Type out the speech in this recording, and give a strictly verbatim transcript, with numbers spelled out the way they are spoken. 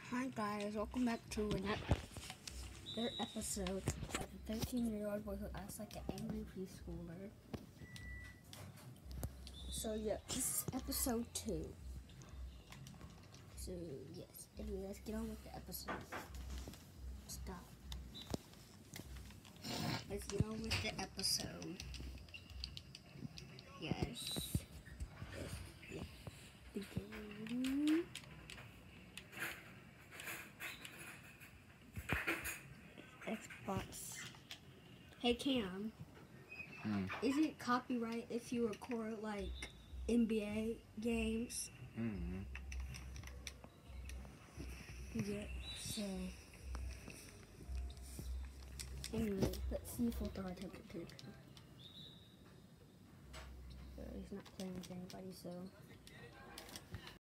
Hi guys, welcome back to another episode of the thirteen year old boy who acts like an angry preschooler. So yeah, this is episode two. So yes, anyway, let's get on with the episode. Stop. Let's get on with the episode. Yes. Yes. Yeah. Begin. Xbox. Hey Cam, Mm. is it copyright if you record like N B A games? Mm-hmm. Yeah, so anyway, let's see if we'll throw our temperature. So he's not playing with anybody, so